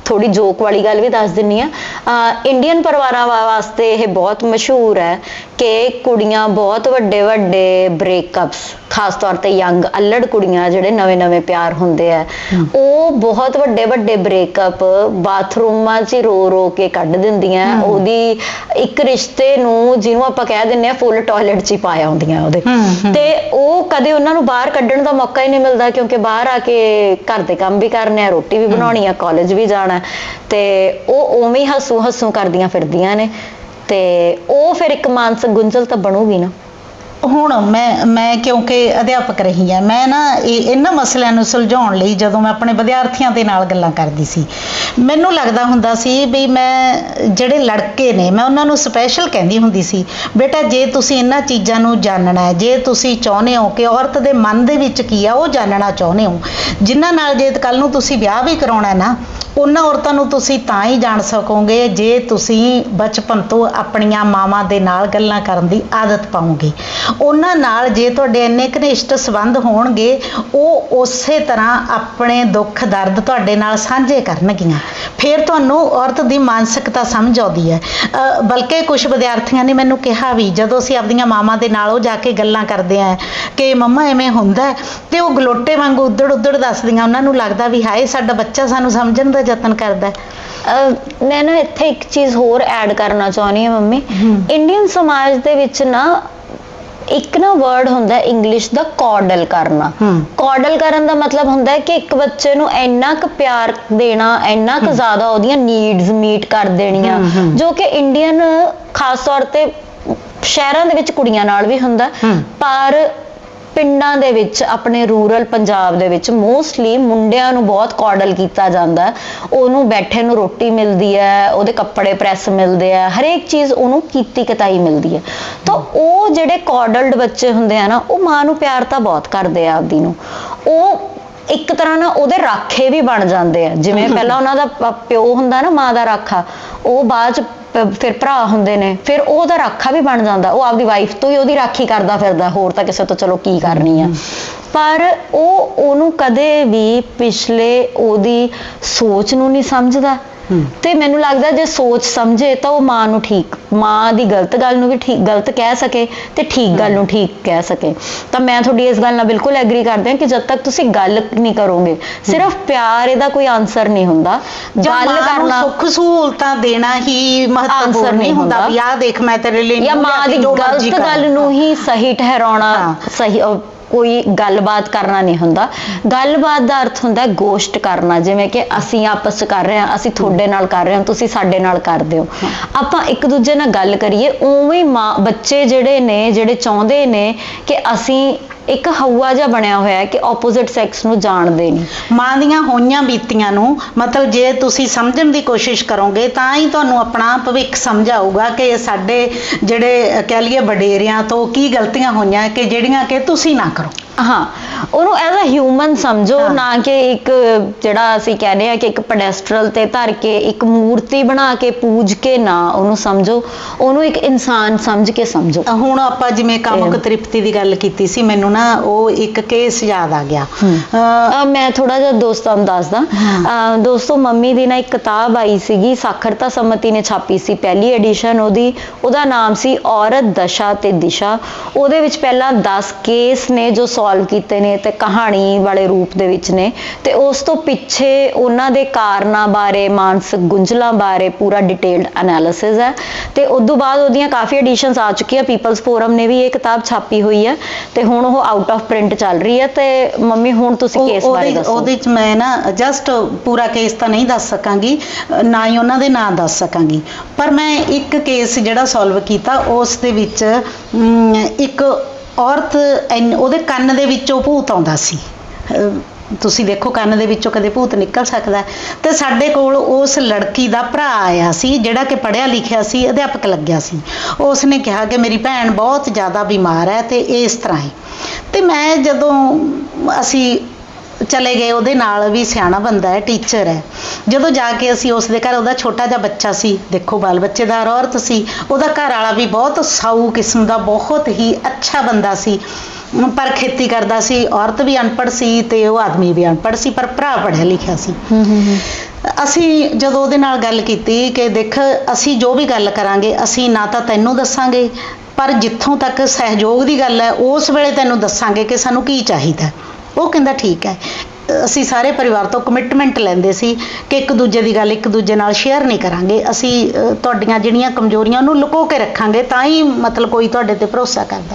Speaker 1: ਥੋੜੀ ਜੋਕ ਵਾਲੀ ਗੱਲ ਵੀ ਦੱਸ ਦਿੰਨੀ ਆ। ਇੰਡੀਅਨ ਪਰਿਵਾਰਾਂ ਵਾਸਤੇ ਇਹ ਬਹੁਤ ਮਸ਼ਹੂਰ ਹੈ ਕਿ ਕੁੜੀਆਂ ਬਹੁਤ ਵੱਡੇ ਵੱਡੇ ਬ੍ਰੇਕਅਪਸ, ਖਾਸ ਤੌਰ ਤੇ ਯੰਗ ਅਲੜ ਕੁੜੀਆਂ ਜਿਹੜੇ ਨਵੇਂ ਪਿਆਰ ਹੁੰਦੇ ਆ, ਉਹ ਬਹੁਤ ਵੱਡੇ ਵੱਡੇ ਬ੍ਰੇਕਅਪ ਬਾਥਰੂਮਾਂ 'ਚ ਰੋ ਰੋ ਕੇ ਕੱਢ ਦਿੰਦੀਆਂ। ਉਹਦੀ ਇੱਕ ਰਿਸ਼ਤੇ ਨੂੰ ਜਿਹਨੂੰ ਆਪਾਂ ਕਹਿ ਦਿੰਦੇ ਆ ਫੁੱਲ ਟਾਇਲਟ 'ਚ ਹੀ ਪਾ ਆਉਂਦੀਆਂ ਉਹਦੇ, ਤੇ ਉਹ ਕਦੇ ਉਹਨਾਂ ਨੂੰ ਬਾਹਰ ਕੱਢਣ ਦਾ ਮੌਕਾ ਹੀ ਨਹੀਂ ਮਿਲਦਾ, ਕਿਉਂਕਿ ਬਾਹਰ ਆ ਕੇ ਘਰ ਦੇ ਕੰਮ ਵੀ ਕਰਨੇ ਆ, ਰੋਟੀ ਵੀ ਬਣਾਉਣੀ ਆ, ਕਾਲਜ ਵੀ ਜਾਣਾ, ਤੇ ਉਹ ਉਵੇਂ ਹੀ ਹੱਸੂ ਕਰਦੀਆਂ ਫਿਰਦੀਆਂ ਨੇ, ਤੇ ਉਹ ਫਿਰ ਇੱਕ ਮਾਨਸਿਕ ਗੁੰਝਲ ਤਾਂ ਬਣੂਗੀ ਨਾ।
Speaker 2: ਹੁਣ ਮੈਂ ਕਿਉਂਕਿ ਅਧਿਆਪਕ ਰਹੀ ਹਾਂ, ਮੈਂ ਨਾ ਇਹਨਾਂ ਮਸਲਿਆਂ ਨੂੰ ਸੁਲਝਾਉਣ ਲਈ ਜਦੋਂ ਮੈਂ ਆਪਣੇ ਵਿਦਿਆਰਥੀਆਂ ਦੇ ਨਾਲ ਗੱਲਾਂ ਕਰਦੀ ਸੀ, ਮੈਨੂੰ ਲੱਗਦਾ ਹੁੰਦਾ ਸੀ ਵੀ ਮੈਂ ਜਿਹੜੇ ਲੜਕੇ ਨੇ ਮੈਂ ਉਹਨਾਂ ਨੂੰ ਸਪੈਸ਼ਲ ਕਹਿੰਦੀ ਹੁੰਦੀ ਸੀ, ਬੇਟਾ ਜੇ ਤੁਸੀਂ ਇਹਨਾਂ ਚੀਜ਼ਾਂ ਨੂੰ ਜਾਣਨਾ ਹੈ, ਜੇ ਤੁਸੀਂ ਚਾਹੁੰਦੇ ਹੋ ਕਿ ਔਰਤ ਦੇ ਮਨ ਦੇ ਵਿੱਚ ਕੀ ਆ ਉਹ ਜਾਣਨਾ ਚਾਹੁੰਦੇ ਹੋ, ਜਿਨ੍ਹਾਂ ਨਾਲ ਜੇ ਕੱਲ੍ਹ ਨੂੰ ਤੁਸੀਂ ਵਿਆਹ ਵੀ ਕਰਾਉਣਾ ਨਾ, ਉਹਨਾਂ ਔਰਤਾਂ ਨੂੰ ਤੁਸੀਂ ਤਾਂ ਹੀ ਜਾਣ ਸਕੋਗੇ ਜੇ ਤੁਸੀਂ ਬਚਪਨ ਤੋਂ ਆਪਣੀਆਂ ਮਾਵਾਂ ਦੇ ਨਾਲ ਗੱਲਾਂ ਕਰਨ ਦੀ ਆਦਤ ਪਾਓਗੇ। ਉਹਨਾਂ ਨਾਲ ਜੇ ਤੁਹਾਡੇ ਇੰਨੇ ਘਨਿਸ਼ਟ ਸੰਬੰਧ ਹੋਣਗੇ, ਉਹ ਉਸੇ ਤਰ੍ਹਾਂ ਆਪਣੇ ਦੁੱਖ ਦਰਦ ਤੁਹਾਡੇ ਨਾਲ ਸਾਂਝੇ ਕਰਨਗੀਆਂ, ਫਿਰ ਤੁਹਾਨੂੰ ਔਰਤ ਦੀ ਮਾਨਸਿਕਤਾ ਸਮਝ ਆਉਂਦੀ ਹੈ। ਬਲਕਿ ਕੁਝ ਵਿਦਿਆਰਥੀਆਂ ਨੇ ਮੈਨੂੰ ਕਿਹਾ ਵੀ, ਜਦੋਂ ਅਸੀਂ ਆਪਦੀਆਂ ਮਾਵਾਂ ਦੇ ਨਾਲ ਉਹ ਜਾ ਕੇ ਗੱਲਾਂ ਕਰਦੇ ਆ ਕਿ ਮੰਮਾ ਐਵੇਂ ਹੁੰਦਾ, ਤੇ ਉਹ ਗਲੋਟੇ ਵਾਂਗੂ ਉੱਧੜ ਦੱਸਦੀਆਂ, ਉਹਨਾਂ ਨੂੰ ਲੱਗਦਾ ਵੀ ਹਾਏ ਸਾਡਾ ਬੱਚਾ ਸਾਨੂੰ ਸਮਝਣ ਦਾ ਯਤਨ ਕਰਦਾ।
Speaker 1: ਮੈਂ ਨਾ ਇੱਥੇ ਇੱਕ ਚੀਜ਼ ਹੋਰ ਐਡ ਕਰਨਾ ਚਾਹੁੰਦੀ ਹਾਂ ਮੰਮੀ, ਇੰਡੀਅਨ ਸਮਾਜ ਦੇ ਵਿੱਚ ਨਾ ਇੱਕ ਨਾ ਵਰਡ ਹੁੰਦਾ ਇੰਗਲਿਸ਼ ਦਾ, ਕੌਡਲ ਕਰਨਾ। ਕੌਡਲ ਕਰਨ ਦਾ ਮਤਲਬ ਹੁੰਦਾ ਹੈ ਕਿ ਇੱਕ ਬੱਚੇ ਨੂੰ ਇੰਨਾ ਕੁ ਪਿਆਰ ਦੇਣਾ, ਇੰਨਾ ਕੁ ਜ਼ਿਆਦਾ ਉਹਦੀਆਂ ਨੀਡਸ ਮੀਟ ਕਰ ਦੇਣੀਆਂ, ਜੋ ਕਿ ਇੰਡੀਅਨ ਖਾਸ ਤੌਰ ਤੇ ਸ਼ਹਿਰਾਂ ਦੇ ਵਿੱਚ ਕੁੜੀਆਂ ਨਾਲ ਵੀ ਹੁੰਦਾ, ਪਰ ਪਿੰਡਾਂ ਦੇ ਵਿੱਚ ਆਪਣੇ ਰੂਰਲ ਪੰਜਾਬ ਦੇ ਵਿੱਚ ਮੋਸਟਲੀ ਮੁੰਡਿਆਂ ਨੂੰ ਬਹੁਤ ਕੌਡਲ ਕੀਤਾ ਜਾਂਦਾ। ਉਹਨੂੰ ਬੈਠੇ ਨੂੰ ਰੋਟੀ ਮਿਲਦੀ ਹੈ, ਉਹਦੇ ਕੱਪੜੇ ਪ੍ਰੈਸ ਮਿਲਦੇ ਆ, ਹਰੇਕ ਚੀਜ਼ ਉਹਨੂੰ ਕੀਤੀ ਕਤਾਈ ਮਿਲਦੀ ਹੈ। ਤਾਂ ਉਹ ਜਿਹੜੇ ਕੌਡਲਡ ਬੱਚੇ ਹੁੰਦੇ ਆ ਨਾ, ਉਹ ਮਾਂ ਨੂੰ ਪਿਆਰ ਤਾਂ ਬਹੁਤ ਕਰਦੇ ਆ ਆਪਦੀ ਨੂੰ, ਉਹ ਇੱਕ ਤਰ੍ਹਾਂ ਨਾਲ ਉਹਦੇ ਰਾਖੇ ਵੀ ਬਣ ਜਾਂਦੇ ਆ। ਜਿਵੇਂ ਪਹਿਲਾਂ ਉਹਨਾਂ ਦਾ ਪਿਓ ਹੁੰਦਾ ਨਾ ਮਾਂ ਦਾ ਰਾਖਾ, ਉਹ ਬਾਅਦ ਚ ਫਿਰ ਭਰਾ ਹੁੰਦੇ ਨੇ, ਫਿਰ ਉਹਦਾ ਰਾਖਾ ਵੀ ਬਣ ਜਾਂਦਾ, ਉਹ ਆਪਦੀ ਵਾਈਫ ਤੋਂ ਹੀ ਉਹਦੀ ਰਾਖੀ ਕਰਦਾ ਫਿਰਦਾ, ਹੋਰ ਤਾਂ ਕਿਸੇ ਤੋਂ ਚਲੋ ਕੀ ਕਰਨੀ ਆ। ਪਰ ਉਹਨੂੰ ਕਦੇ ਵੀ ਪਿਛਲੇ ਉਹਦੀ ਸੋਚ ਨੂੰ ਨਹੀਂ ਸਮਝਦਾ, ਤੇ ਮੈਨੂੰ ਲੱਗਦਾ ਜੇ ਸੋਚ ਸਮਝੇ ਤਾਂ ਉਹ ਮਾਂ ਨੂੰ ਠੀਕ, ਮਾਂ ਦੀ ਗਲਤ ਗੱਲ ਨੂੰ ਵੀ ਠੀਕ ਗਲਤ ਕਹਿ ਸਕੇ ਤੇ ਠੀਕ ਗੱਲ ਨੂੰ ਠੀਕ ਕਹਿ ਸਕੇ। ਤਾਂ ਮੈਂ ਤੁਹਾਡੀ ਇਸ ਗੱਲ ਨਾਲ ਬਿਲਕੁਲ ਐਗਰੀ ਕਰਦੇ ਹਾਂ ਕਿ ਜਦ ਤੱਕ ਤੁਸੀਂ ਗੱਲ ਨਹੀਂ ਕਰੋਗੇ, ਸਿਰਫ ਪਿਆਰ ਇਹਦਾ ਕੋਈ ਆਨਸਰ ਨਹੀਂ ਹੁੰਦਾ। ਗੱਲ ਕਰਨਾ,
Speaker 2: ਸੁੱਖ ਸਹੂਲਤਾਂ ਦੇਣਾ ਹੀ ਮਹੱਤਵਪੂਰਨ ਨਹੀਂ ਹੁੰਦਾ ਵੀ ਆਹ ਦੇਖ ਮੈਂ ਤੇਰੇ ਲਈ,
Speaker 1: ਜਾਂ ਮਾਂ ਦੀ ਗਲਤ ਗੱਲ ਨੂੰ ਹੀ ਸਹੀ ਠਹਿਰਾਉਣਾ, ਸਹੀ ਕੋਈ ਗੱਲਬਾਤ ਕਰਨਾ ਨਹੀਂ ਹੁੰਦਾ। ਗੱਲਬਾਤ ਦਾ ਅਰਥ ਹੁੰਦਾ ਗੋਸ਼ਟ ਕਰਨਾ, ਜਿਵੇਂ ਕਿ ਅਸੀਂ ਆਪਸ ਚ ਕਰ ਰਹੇ ਹਾਂ, ਅਸੀਂ ਤੁਹਾਡੇ ਨਾਲ ਕਰ ਰਹੇ ਹਾਂ, ਤੁਸੀਂ ਸਾਡੇ ਨਾਲ ਕਰਦੇ ਹੋ, ਆਪਾਂ ਇੱਕ ਦੂਜੇ ਨਾਲ ਗੱਲ ਕਰੀਏ। ਉਵੇਂ ਮਾਂ ਬੱਚੇ ਜਿਹੜੇ ਨੇ, ਜਿਹੜੇ ਚਾਹੁੰਦੇ ਨੇ ਕਿ ਅਸੀਂ ਇੱਕ ਹਊਆ ਜਿਹਾ ਬਣਿਆ ਹੋਇਆ ਕਿ ਆਪੋਜ਼ਿਟ ਸੈਕਸ ਨੂੰ ਜਾਣਦੇ ਨਹੀਂ,
Speaker 2: ਮਾਂ ਦੀਆਂ ਹੋਈਆਂ ਬੀਤੀਆਂ ਨੂੰ, ਮਤਲਬ ਜੇ ਤੁਸੀਂ ਸਮਝਣ ਦੀ ਕੋਸ਼ਿਸ਼ ਕਰੋਗੇ ਤਾਂ ਹੀ ਤੁਹਾਨੂੰ ਆਪਣਾ ਭਵਿੱਖ ਸਮਝ ਆਊਗਾ ਕਿ ਸਾਡੇ ਜਿਹੜੇ ਕਹਿ ਲਈਏ ਵਡੇਰਿਆਂ ਤੋਂ ਕੀ ਗਲਤੀਆਂ ਹੋਈਆਂ ਕਿ ਜਿਹੜੀਆਂ ਕਿ ਤੁਸੀਂ ਨਾ ਕਰੋ।
Speaker 1: ਹਾਂ, ਉਹਨੂੰ ਐਜ਼ ਅ ਹਿਊਮਨ ਸਮਝੋ, ਨਾ ਕਿ ਇੱਕ ਜਿਹੜਾ ਅਸੀਂ ਕਹਿੰਦੇ ਆ ਕਿ ਇੱਕ ਪੈਡੈਸਟਰਲ ਤੇ ਧਰ ਕੇ ਇੱਕ ਮੂਰਤੀ ਬਣਾ ਕੇ ਪੂਜ ਕੇ ਨਾ ਉਹਨੂੰ ਸਮਝੋ, ਉਹਨੂੰ ਇੱਕ ਇਨਸਾਨ ਸਮਝ ਕੇ ਸਮਝੋ।
Speaker 2: ਹੁਣ ਆਪਾਂ ਜਿਵੇਂ ਕਾਮੁਕ ਤ੍ਰਿਪਤੀ ਦੀ ਗੱਲ ਕੀਤੀ ਸੀ, ਮੈਨੂੰ ਨਾ ਉਹ ਇੱਕ ਕੇਸ ਯਾਦ ਆ ਗਿਆ।
Speaker 1: ਮੈਂ ਥੋੜਾ ਜਿਹਾ ਦੋਸਤਾਂ ਨੂੰ ਦੱਸਦਾ। ਦੋਸਤੋ, ਮੰਮੀ ਦੀ ਨਾ ਇੱਕ ਕਿਤਾਬ ਆਈ ਸੀਗੀ, ਸਾਖਰਤਾ ਸੰਮਤੀ ਨੇ ਛਾਪੀ ਸੀ, ਪਹਿਲੀ ਐਡੀਸ਼ਨ ਉਹਦੀ, ਉਹਦਾ ਨਾਮ ਸੀ ਔਰਤ ਦਸ਼ਾ ਤੇ ਦਿਸ਼ਾ। ਉਹਦੇ ਵਿੱਚ ਪਹਿਲਾਂ 10 ਕੇਸ ਨੇ ਜੋ ਸੋਲਵ ਕੀਤੇ ਨੇ ਤੇ ਕਹਾਣੀ ਵਾਲੇ ਰੂਪ ਦੇ ਵਿੱਚ ਨੇ, ਤੇ ਉਸ ਤੋਂ ਪਿੱਛੇ ਉਹਨਾਂ ਦੇ ਕਾਰਨਾਂ ਬਾਰੇ, ਮਾਨਸਿਕ ਗੁੰਝਲਾਂ ਬਾਰੇ ਪੂਰਾ ਡਿਟੇਲਡ ਐਨਾਲਿਸਿਸ ਹੈ। ਤੇ ਉਦੋਂ ਬਾਅਦ ਉਹਦੀਆਂ ਕਾਫੀ ਐਡੀਸ਼ਨਸ ਆ ਚੁੱਕੀਆਂ, ਪੀਪਲਸ ਫੋਰਮ ਨੇ ਵੀ ਇਹ ਕਿਤਾਬ ਛਾਪੀ ਹੋਈ ਹੈ, ਤੇ ਹੁਣ ਉਹ ਆਊਟ ਆਫ ਪ੍ਰਿੰਟ ਚੱਲ ਰਹੀ ਹੈ। ਤੇ ਮੰਮੀ ਹੁਣ ਤੁਸੀਂ ਕੇਸ ਬਾਰੇ ਦੱਸੋ।
Speaker 2: ਉਹਦੇ ਚ ਮੈਂ ਨਾ ਜਸਟ ਪੂਰਾ ਕੇਸ ਤਾਂ ਨਹੀਂ ਦੱਸ ਸਕਾਂਗੀ, ਨਾ ਹੀ ਉਹਨਾਂ ਦੇ ਨਾਂ ਦੱਸ ਸਕਾਂਗੀ, ਪਰ ਮੈਂ ਇੱਕ ਕੇਸ ਜਿਹੜਾ ਸੋਲਵ ਕੀਤਾ, ਉਸ ਦੇ ਵਿੱਚ ਇੱਕ ਔਰਤ, ਉਹਦੇ ਕੰਨ ਦੇ ਵਿੱਚੋਂ ਭੂਤ ਆਉਂਦਾ ਸੀ। ਤੁਸੀਂ ਦੇਖੋ ਕੰਨ ਦੇ ਵਿੱਚੋਂ ਕਦੇ ਭੂਤ ਨਿਕਲ ਸਕਦਾ? ਤੇ ਸਾਡੇ ਕੋਲ ਉਸ ਲੜਕੀ ਦਾ ਭਰਾ ਆਇਆ ਸੀ ਜਿਹੜਾ ਕਿ ਪੜ੍ਹਿਆ ਲਿਖਿਆ ਸੀ, ਅਧਿਆਪਕ ਲੱਗਿਆ ਸੀ। ਉਸ ਨੇ ਕਿਹਾ ਕਿ ਮੇਰੀ ਭੈਣ ਬਹੁਤ ਜ਼ਿਆਦਾ ਬਿਮਾਰ ਹੈ ਤੇ ਇਸ ਤਰ੍ਹਾਂ ਹੀ। ਤੇ ਮੈਂ ਜਦੋਂ ਅਸੀਂ ਚਲੇ ਗਏ, ਉਹਦੇ ਨਾਲ ਵੀ ਸਿਆਣਾ ਬੰਦਾ ਹੈ, ਟੀਚਰ ਹੈ। ਜਦੋਂ ਜਾ ਕੇ ਅਸੀਂ ਉਸ ਦੇ ਘਰ, ਉਹਦਾ ਛੋਟਾ ਜਿਹਾ ਬੱਚਾ ਸੀ, ਦੇਖੋ ਬਾਲ ਬੱਚੇਦਾਰ ਔਰਤ ਸੀ, ਉਹਦਾ ਘਰ ਵਾਲਾ ਵੀ ਬਹੁਤ ਸਾਊ ਕਿਸਮ ਦਾ, ਬਹੁਤ ਹੀ ਅੱਛਾ ਬੰਦਾ ਸੀ, ਪਰ ਖੇਤੀ ਕਰਦਾ ਸੀ। ਔਰਤ ਵੀ ਅਨਪੜ੍ਹ ਸੀ ਤੇ ਉਹ ਆਦਮੀ ਵੀ ਅਨਪੜ੍ਹ ਸੀ, ਪਰ ਭਰਾ ਪੜ੍ਹਿਆ ਲਿਖਿਆ ਸੀ। ਅਸੀਂ ਜਦੋਂ ਉਹਦੇ ਨਾਲ ਗੱਲ ਕੀਤੀ ਕਿ ਦੇਖ, ਅਸੀਂ ਜੋ ਵੀ ਗੱਲ ਕਰਾਂਗੇ ਅਸੀਂ ਨਾ ਤਾਂ ਤੈਨੂੰ ਦੱਸਾਂਗੇ, ਪਰ ਜਿੱਥੋਂ ਤੱਕ ਸਹਿਯੋਗ ਦੀ ਗੱਲ ਹੈ ਉਸ ਵੇਲੇ ਤੈਨੂੰ ਦੱਸਾਂਗੇ ਕਿ ਸਾਨੂੰ ਕੀ ਚਾਹੀਦਾ। ਉਹ ਕਹਿੰਦਾ ਠੀਕ ਹੈ। ਅਸੀਂ ਸਾਰੇ ਪਰਿਵਾਰ ਤੋਂ ਕਮਿਟਮੈਂਟ ਲੈਂਦੇ ਸੀ ਕਿ ਇੱਕ ਦੂਜੇ ਦੀ ਗੱਲ ਇੱਕ ਦੂਜੇ ਨਾਲ ਸ਼ੇਅਰ ਨਹੀਂ ਕਰਾਂਗੇ, ਅਸੀਂ ਤੁਹਾਡੀਆਂ ਜਿਹੜੀਆਂ ਕਮਜ਼ੋਰੀਆਂ ਉਹਨੂੰ ਲੁਕੋ ਕੇ ਰੱਖਾਂਗੇ, ਤਾਂ ਹੀ ਮਤਲਬ ਕੋਈ ਤੁਹਾਡੇ ਤੇ ਭਰੋਸਾ ਕਰਦਾ।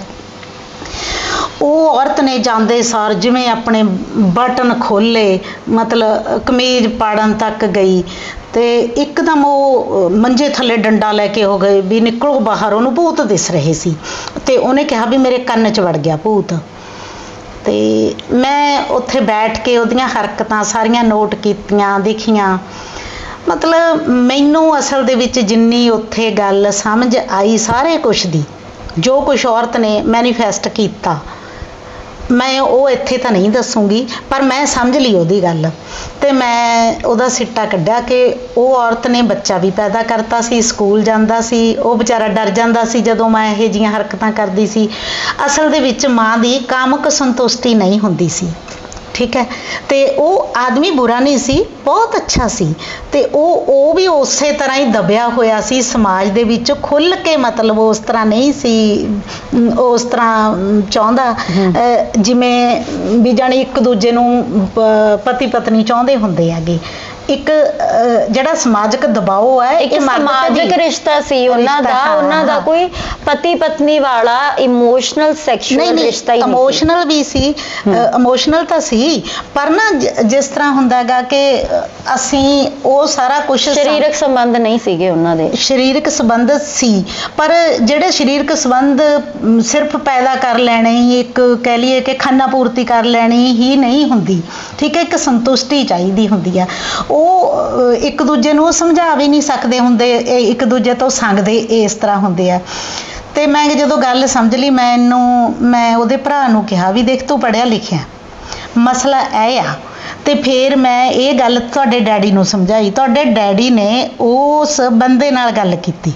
Speaker 2: ਉਹ ਔਰਤ ਨੇ ਜਾਂਦੇ ਸਾਰ ਜਿਵੇਂ ਆਪਣੇ ਬਟਨ ਖੋਲ੍ਹੇ, ਮਤਲਬ ਕਮੀਜ਼ ਪਾੜਨ ਤੱਕ ਗਈ, ਤੇ ਇੱਕਦਮ ਉਹ ਮੰਜੇ ਥੱਲੇ ਡੰਡਾ ਲੈ ਕੇ ਹੋ ਗਏ ਵੀ ਨਿਕਲੋ ਬਾਹਰ, ਉਹਨੂੰ ਭੂਤ ਦਿਸ ਰਹੇ ਸੀ। ਤੇ ਉਹਨੇ ਕਿਹਾ ਵੀ ਮੇਰੇ ਕੰਨ 'ਚ ਵੜ ਗਿਆ ਭੂਤ। ਤੇ ਮੈਂ ਉੱਥੇ ਬੈਠ ਕੇ ਉਹਦੀਆਂ ਹਰਕਤਾਂ ਸਾਰੀਆਂ ਨੋਟ ਕੀਤੀਆਂ, ਦੇਖੀਆਂ। ਮਤਲਬ ਮੈਨੂੰ ਅਸਲ ਦੇ ਵਿੱਚ ਜਿੰਨੀ ਉੱਥੇ ਗੱਲ ਸਮਝ ਆਈ ਸਾਰੇ ਕੁਛ ਦੀ, ਜੋ ਕੁਛ ਔਰਤ ਨੇ ਮੈਨੀਫੈਸਟ ਕੀਤਾ, ਮੈਂ ਉਹ ਇੱਥੇ ਤਾਂ ਨਹੀਂ ਦੱਸੂਗੀ, ਪਰ ਮੈਂ ਸਮਝ ਲਈ ਉਹਦੀ ਗੱਲ। ਤੇ ਮੈਂ ਉਹਦਾ ਸਿੱਟਾ ਕੱਢਿਆ ਕਿ ਉਹ ਔਰਤ ਨੇ ਬੱਚਾ ਵੀ ਪੈਦਾ ਕਰਤਾ ਸੀ, ਸਕੂਲ ਜਾਂਦਾ ਸੀ, ਉਹ ਵਿਚਾਰਾ ਡਰ ਜਾਂਦਾ ਸੀ ਜਦੋਂ ਮੈਂ ਇਹੋ ਜਿਹੀਆਂ ਹਰਕਤਾਂ ਕਰਦੀ ਸੀ। ਅਸਲ ਦੇ ਵਿੱਚ ਮਾਂ ਦੀ ਕਾਮਕ ਸੰਤੁਸ਼ਟੀ ਨਹੀਂ ਹੁੰਦੀ ਸੀ, ਠੀਕ ਹੈ। ਤੇ ਉਹ ਆਦਮੀ ਬੁਰਾ ਨਹੀਂ ਸੀ, ਬਹੁਤ ਅੱਛਾ ਸੀ, ਤੇ ਉਹ ਵੀ ਉਸੇ ਤਰ੍ਹਾਂ ਹੀ ਦਬਿਆ ਹੋਇਆ ਸੀ ਸਮਾਜ ਦੇ ਵਿੱਚ, ਖੁੱਲ੍ਹ ਕੇ ਮਤਲਬ ਉਸ ਤਰ੍ਹਾਂ ਨਹੀਂ ਸੀ, ਉਸ ਤਰ੍ਹਾਂ ਚਾਹੁੰਦਾ ਜਿਵੇਂ ਵੀ ਜਾਣੀ ਇੱਕ ਦੂਜੇ ਨੂੰ ਪਤੀ ਪਤਨੀ ਚਾਹੁੰਦੇ ਹੁੰਦੇ ਹੈਗੇ। ਇੱਕ ਜਿਹੜਾ ਸਮਾਜਿਕ ਦਬਾਅ ਹੈ,
Speaker 1: ਇੱਕ ਸਮਾਜਿਕ ਰਿਸ਼ਤਾ ਸੀ ਉਹਨਾਂ ਦਾ ਕੋਈ ਪਤੀ ਪਤਨੀ ਵਾਲਾ ਇਮੋਸ਼ਨਲ ਸੈਕਸ਼ੂਅਲ ਰਿਸ਼ਤਾ ਹੀ ਨਹੀਂ।
Speaker 2: ਇਮੋਸ਼ਨਲ ਵੀ ਸੀ, ਇਮੋਸ਼ਨਲ ਤਾਂ ਸੀ, ਪਰ ਨਾ ਜਿਸ ਤਰ੍ਹਾਂ ਹੁੰਦਾ ਹੈਗਾ ਕਿ ਅਸੀਂ ਉਹ ਸਾਰਾ ਕੁਝ,
Speaker 1: ਸਰੀਰਕ ਸੰਬੰਧ ਨਹੀਂ ਸੀਗੇ ਉਹਨਾਂ ਦੇ।
Speaker 2: ਸਰੀਰਕ ਸੰਬੰਧ ਸੀ, ਪਰ ਜਿਹੜੇ ਸਰੀਰਕ ਸੰਬੰਧ ਸਿਰਫ ਪੈਦਾ ਕਰ ਲੈਣੇ ਹੀ, ਇੱਕ ਕਹਿ ਲਈਏ ਕਿ ਖਾਨਾ ਪੂਰਤੀ ਕਰ ਲੈਣੀ ਹੀ ਨਹੀਂ ਹੁੰਦੀ, ਠੀਕ ਹੈ। ਇੱਕ ਸੰਤੁਸ਼ਟੀ ਚਾਹੀਦੀ ਹੁੰਦੀ ਆ। ਉਹ ਇੱਕ ਦੂਜੇ ਨੂੰ ਸਮਝਾ ਵੀ ਨਹੀਂ ਸਕਦੇ ਹੁੰਦੇ, ਇੱਕ ਦੂਜੇ ਤੋਂ ਸੰਗਦੇ ਇਸ ਤਰ੍ਹਾਂ ਹੁੰਦੇ ਆ। ਤੇ ਮੈਂ ਜਦੋਂ ਗੱਲ ਸਮਝ ਲਈ, ਮੈਂ ਉਹਦੇ ਭਰਾ ਨੂੰ ਕਿਹਾ ਵੀ ਦੇਖ ਤੂੰ ਪੜ੍ਹਿਆ ਲਿਖਿਆ, ਮਸਲਾ ਇਹ ਆ। ਤੇ ਫਿਰ ਮੈਂ ਇਹ ਗੱਲ ਤੁਹਾਡੇ ਡੈਡੀ ਨੂੰ ਸਮਝਾਈ। ਤੁਹਾਡੇ ਡੈਡੀ ਨੇ ਉਸ ਬੰਦੇ ਨਾਲ ਗੱਲ ਕੀਤੀ,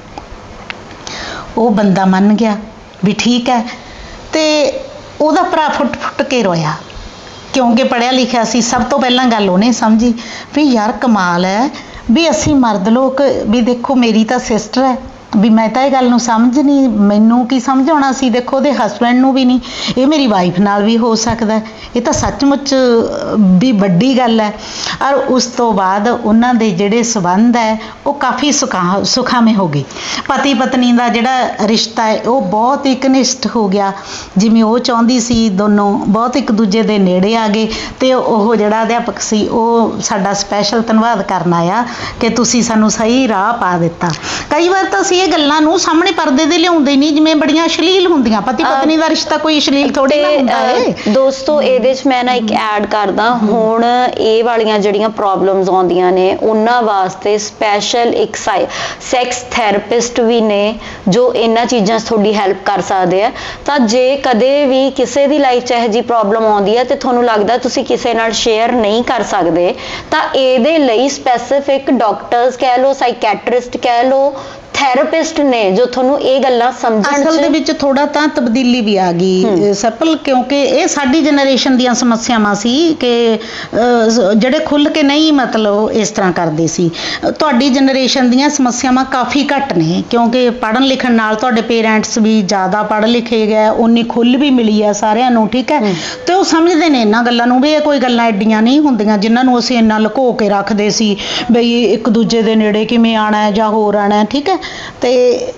Speaker 2: ਉਹ ਬੰਦਾ ਮੰਨ ਗਿਆ ਵੀ ਠੀਕ ਹੈ। ਤੇ ਉਹਦਾ ਭਰਾ ਫੁੱਟ ਫੁੱਟ ਕੇ ਰੋਇਆ, ਕਿਉਂਕਿ ਪੜ੍ਹਿਆ ਲਿਖਿਆ ਸੀ। ਸਭ ਤੋਂ ਪਹਿਲਾਂ ਗੱਲ ਉਹਨੇ ਸਮਝੀ ਵੀ ਯਾਰ ਕਮਾਲ ਹੈ ਵੀ ਅਸੀਂ ਮਰਦ ਲੋਕ ਵੀ, ਦੇਖੋ ਮੇਰੀ ਤਾਂ ਸਿਸਟਰ ਹੈ ਵੀ, ਮੈਂ ਤਾਂ ਇਹ ਗੱਲ ਨੂੰ ਸਮਝ ਨਹੀਂ, ਮੈਨੂੰ ਕੀ ਸਮਝ ਆਉਣਾ ਸੀ, ਦੇਖੋ ਉਹਦੇ ਹਸਬੈਂਡ ਨੂੰ ਵੀ ਨਹੀਂ, ਇਹ ਮੇਰੀ ਵਾਈਫ ਨਾਲ ਵੀ ਹੋ ਸਕਦਾ, ਇਹ ਤਾਂ ਸੱਚਮੁੱਚ ਵੀ ਵੱਡੀ ਗੱਲ ਹੈ। ਔਰ ਉਸ ਤੋਂ ਬਾਅਦ ਉਹਨਾਂ ਦੇ ਜਿਹੜੇ ਸਬੰਧ ਹੈ ਉਹ ਕਾਫੀ ਸੁਖਾਵੇਂ ਹੋ ਗਏ। ਪਤੀ ਪਤਨੀ ਦਾ ਜਿਹੜਾ ਰਿਸ਼ਤਾ ਹੈ ਉਹ ਬਹੁਤ ਹੀ ਘਨਿਸ਼ਟ ਹੋ ਗਿਆ, ਜਿਵੇਂ ਉਹ ਚਾਹੁੰਦੀ ਸੀ। ਦੋਨੋਂ ਬਹੁਤ ਇੱਕ ਦੂਜੇ ਦੇ ਨੇੜੇ ਆ ਗਏ। ਤੇ ਉਹ ਜਿਹੜਾ ਅਧਿਆਪਕ ਸੀ ਉਹ ਸਾਡਾ ਸਪੈਸ਼ਲ ਧੰਨਵਾਦ ਕਰਨ ਆਇਆ ਕਿ ਤੁਸੀਂ ਸਾਨੂੰ ਸਹੀ ਰਾਹ ਪਾ ਦਿੱਤਾ। ਕਈ ਵਾਰ ਤਾਂ ਅਸੀਂ ਇਹ ਗੱਲਾਂ ਨੂੰ ਸਾਹਮਣੇ ਪਰਦੇ ਦੇ ਲਿਆਉਂਦੇ ਨਹੀਂ, ਜਿਵੇਂ ਬੜੀਆਂ ਅਸ਼ਲੀਲ ਹੁੰਦੀਆਂ। ਪਤੀ ਪਤਨੀ ਦਾ ਰਿਸ਼ਤਾ ਕੋਈ ਅਸ਼ਲੀਲ ਥੋੜੀ ਨਾ ਹੁੰਦਾ ਹੈ।
Speaker 1: ਦੋਸਤੋ ਇਹਦੇ 'ਚ ਮੈਂ ਨਾ ਇੱਕ ਐਡ ਕਰਦਾ, ਹੁਣ ਇਹ ਵਾਲੀਆਂ ਜਿਹੜੀਆਂ ਪ੍ਰੋਬਲਮਸ ਆਉਂਦੀਆਂ ਨੇ ਉਹਨਾਂ ਵਾਸਤੇ ਸਪੈਸ਼ਲ ਇੱਕ ਸੈਕਸ ਥੈਰੇਪਿਸਟ ਵੀ ਨੇ ਜੋ ਇਹਨਾਂ ਚੀਜ਼ਾਂ 'ਚ ਤੁਹਾਡੀ ਹੈਲਪ ਕਰ ਸਕਦੇ ਆ। ਤਾਂ ਜੇ ਕਦੇ ਵੀ ਕਿਸੇ ਦੀ ਲਾਈਫ 'ਚ ਇਹੋ ਜਿਹੀ ਪ੍ਰੋਬਲਮ ਆਉਂਦੀ ਹੈ ਤੇ ਤੁਹਾਨੂੰ ਲੱਗਦਾ ਤੁਸੀਂ ਕਿਸੇ ਨਾਲ ਸ਼ੇਅਰ ਨਹੀਂ ਕਰ ਸਕਦੇ, ਤਾਂ ਇਹਦੇ ਲਈ ਸਪੈਸੀਫਿਕ ਡਾਕਟਰਸ ਕਹਿ ਲਓ, ਸਾਈਕੈਟਰਿਸਟ ਕਹਿ ਲਓ, ਥੈਰੇਪਿਸਟ ਨੇ ਜੋ ਤੁਹਾਨੂੰ ਇਹ ਗੱਲਾਂ ਸਮਝਣ
Speaker 2: ਅਸਲ ਦੇ ਵਿੱਚ ਥੋੜਾ ਤਾਂ ਤਬਦੀਲੀ ਵੀ ਆ ਗਈ ਸਫਲ, ਕਿਉਂਕਿ ਇਹ ਸਾਡੀ ਜਨਰੇਸ਼ਨ ਦੀਆਂ ਸਮੱਸਿਆਵਾਂ ਸੀ ਕਿ ਜਿਹੜੇ ਖੁੱਲ੍ਹ ਕੇ ਨਹੀਂ ਮਤਲਬ ਇਸ ਤਰ੍ਹਾਂ ਕਰਦੇ ਸੀ। ਤੁਹਾਡੀ ਜਨਰੇਸ਼ਨ ਦੀਆਂ ਸਮੱਸਿਆਵਾਂ ਕਾਫੀ ਘੱਟ ਨੇ, ਕਿਉਂਕਿ ਪੜ੍ਹਨ ਲਿਖਣ ਨਾਲ ਤੁਹਾਡੇ ਪੇਰੈਂਟਸ ਵੀ ਜ਼ਿਆਦਾ ਪੜ੍ਹ ਲਿਖੇ ਗਏ, ਉਨੀ ਖੁੱਲ੍ਹ ਵੀ ਮਿਲੀ ਆ ਸਾਰਿਆਂ ਨੂੰ, ਠੀਕ ਹੈ। ਤੇ ਉਹ ਸਮਝਦੇ ਨੇ ਇਹਨਾਂ ਗੱਲਾਂ ਨੂੰ ਵੀ ਇਹ ਕੋਈ ਗੱਲਾਂ ਐਡੀਆਂ ਨਹੀਂ ਹੁੰਦੀਆਂ ਜਿਨ੍ਹਾਂ ਨੂੰ ਅਸੀਂ ਇੰਨਾ ਲੁਕੋ ਕੇ ਰੱਖਦੇ ਸੀ ਬਈ ਇੱਕ ਦੂਜੇ ਦੇ ਨੇੜੇ ਕਿਵੇਂ ਆਉਣਾ ਜਾਂ ਹੋਰ ਆਉਣਾ, ਠੀਕ ਹੈ। ਤੇ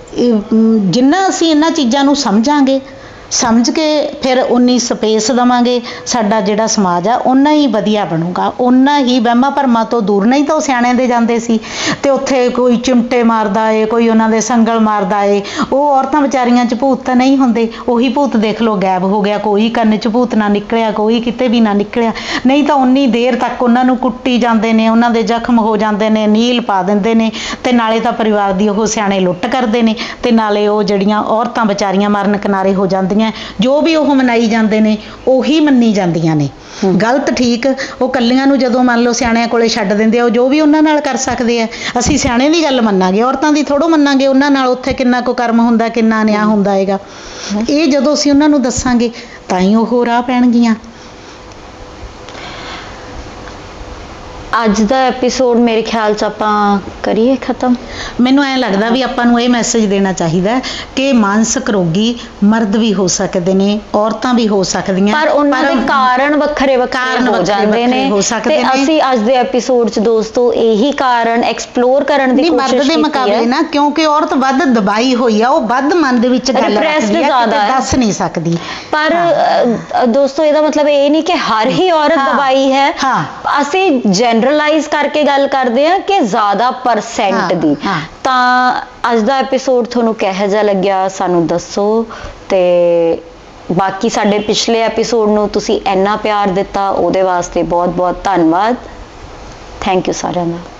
Speaker 2: ਜਿੰਨਾ ਅਸੀਂ ਇਹਨਾਂ ਚੀਜ਼ਾਂ ਨੂੰ ਸਮਝਾਂਗੇ, ਸਮਝ ਕੇ ਫਿਰ ਉਨੀ ਸਪੇਸ ਦੇਵਾਂਗੇ, ਸਾਡਾ ਜਿਹੜਾ ਸਮਾਜ ਆ ਓਨਾ ਹੀ ਵਧੀਆ ਬਣੂਗਾ, ਓਨਾ ਹੀ ਵਹਿਮਾਂ ਭਰਮਾਂ ਤੋਂ ਦੂਰ। ਨਹੀਂ ਤਾਂ ਉਹ ਸਿਆਣਿਆਂ ਦੇ ਜਾਂਦੇ ਸੀ ਤੇ ਉੱਥੇ ਕੋਈ ਚਿਮਟੇ ਮਾਰਦਾ ਏ, ਕੋਈ ਉਹਨਾਂ ਦੇ ਸੰਗਲ ਮਾਰਦਾ ਏ। ਉਹ ਔਰਤਾਂ ਵਿਚਾਰੀਆਂ 'ਚ ਭੂਤ ਤਾਂ ਨਹੀਂ ਹੁੰਦੇ, ਉਹੀ ਭੂਤ ਦੇਖ ਲਓ ਗਾਇਬ ਹੋ ਗਿਆ, ਕੋਈ ਕੰਨ 'ਚ ਭੂਤ ਨਾ ਨਿਕਲਿਆ, ਕੋਈ ਕਿਤੇ ਵੀ ਨਾ ਨਿਕਲਿਆ। ਨਹੀਂ ਤਾਂ ਉਨੀ ਦੇਰ ਤੱਕ ਉਹਨਾਂ ਨੂੰ ਕੁੱਟੀ ਜਾਂਦੇ ਨੇ, ਉਹਨਾਂ ਦੇ ਜ਼ਖਮ ਹੋ ਜਾਂਦੇ ਨੇ, ਨੀਲ ਪਾ ਦਿੰਦੇ ਨੇ, ਤੇ ਨਾਲੇ ਤਾਂ ਪਰਿਵਾਰ ਦੀ ਉਹ ਸਿਆਣੇ ਲੁੱਟ ਕਰਦੇ ਨੇ, ਤੇ ਨਾਲੇ ਉਹ ਜਿਹੜੀਆਂ ਔਰਤਾਂ ਵਿਚਾਰੀਆਂ ਮਰਨ ਕਿਨਾਰੇ ਹੋ ਜਾਂਦੀਆਂ ਜਾਂਦੀਆਂ, ਜੋ ਵੀ ਉਹ ਮਨਾਈ ਜਾਂਦੇ ਨੇ ਉਹੀ ਮੰਨੀ ਜਾਂਦੀਆਂ ਨੇ। ਗਲਤ ਠੀਕ ਉਹ ਕੱਲੀਆਂ ਨੂੰ ਜਦੋਂ ਮੰਨ ਲਓ ਸਿਆਣਿਆਂ ਕੋਲੇ ਛੱਡ ਦਿੰਦੇ ਆ, ਉਹ ਜੋ ਵੀ ਉਹਨਾਂ ਨਾਲ ਕਰ ਸਕਦੇ ਆ। ਅਸੀਂ ਸਿਆਣੇ ਦੀ ਗੱਲ ਮੰਨਾਂਗੇ, ਔਰਤਾਂ ਦੀ ਥੋੜ੍ਹੋ ਮੰਨਾਂਗੇ। ਉਹਨਾਂ ਨਾਲ ਉੱਥੇ ਕਿੰਨਾ ਕੁ ਕਰਮ ਹੁੰਦਾ, ਕਿੰਨਾ ਅਨਿਆਂ ਹੁੰਦਾ ਹੈਗਾ। ਇਹ ਜਦੋਂ ਅਸੀਂ ਉਹਨਾਂ ਨੂੰ ਦੱਸਾਂਗੇ ਤਾਂ ਹੀ ਉਹ ਰਾਹ ਪੈਣਗੀਆਂ।
Speaker 1: ਅੱਜ ਦਾ ਐਪੀਸੋਡ ਮੇਰੇ ਖਿਆਲ 'ਚ ਆਪਾਂ ਕਰੀਏ ਖਤਮ।
Speaker 2: ਮੈਨੂੰ ਐਂ ਲੱਗਦਾ ਵੀ ਆਪਾਂ ਨੂੰ ਇਹ ਮੈਸੇਜ ਦੇਣਾ ਚਾਹੀਦਾ ਕਿ ਮਾਨਸਿਕ ਰੋਗੀ ਮਰਦ ਵੀ ਹੋ ਸਕਦੇ ਨੇ, ਔਰਤਾਂ ਵੀ ਹੋ ਸਕਦੀਆਂ,
Speaker 1: ਪਰ ਉਹਨਾਂ ਦੇ ਕਾਰਨ ਵੱਖਰੇ ਵੱਖਰੇ ਹੋ ਜਾਂਦੇ ਨੇ। ਤੇ ਅਸੀਂ ਅੱਜ ਦੇ ਐਪੀਸੋਡ 'ਚ ਦੋਸਤੋ ਇਹੀ ਕਾਰਨ ਐਕਸਪਲੋਰ ਕਰਨ ਦੀ ਕੋਸ਼ਿਸ਼ ਕੀਤੀ ਹੈ। ਮਰਦ ਦੇ ਮੁਕਾਬਲੇ ਨਾ, ਕਿਉਂਕਿ ਔਰਤ ਵੱਧ ਦਬਾਈ ਹੋਈ ਆ, ਉਹ ਵੱਧ ਮਨ ਦੇ ਵਿੱਚ ਗੱਲ ਰੱਖਦੀ ਆ, ਦੱਸ ਨਹੀਂ ਸਕਦੀ। ਪਰ ਦੋਸਤੋ ਇਹਦਾ ਮਤਲਬ ਇਹ ਨਹੀਂ ਕਿ ਹਰ ਹੀ ਔਰਤ ਦਬਾਈ ਹੈ। ਅਸੀਂ ਜਨਰਲਾਈਜ਼ ਕਰਕੇ ਗੱਲ ਕਰਦੇ ਆ ਕਿ ਜ਼ਿਆਦਾ ਪਰਸੈਂਟ ਦੀ। ਤਾਂ ਅੱਜ ਦਾ ਐਪੀਸੋਡ ਤੁਹਾਨੂੰ ਕਿਹੋ ਜਿਹਾ ਲੱਗਿਆ ਸਾਨੂੰ ਦੱਸੋ। ਤੇ ਬਾਕੀ ਸਾਡੇ ਪਿਛਲੇ ਐਪੀਸੋਡ ਨੂੰ ਤੁਸੀਂ ਇੰਨਾ ਪਿਆਰ ਦਿੱਤਾ, ਉਹਦੇ ਵਾਸਤੇ ਬਹੁਤ ਬਹੁਤ ਧੰਨਵਾਦ। ਥੈਂਕ ਯੂ ਸਾਰਿਆਂ ਦਾ।